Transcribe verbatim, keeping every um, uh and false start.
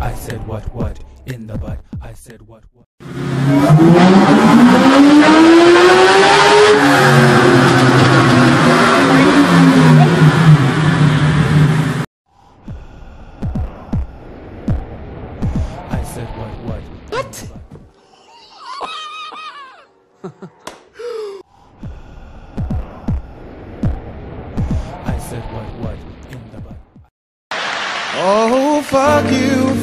I said what what in the butt. I said what what. I said what what. What? I said what what in the butt. Oh, fuck you,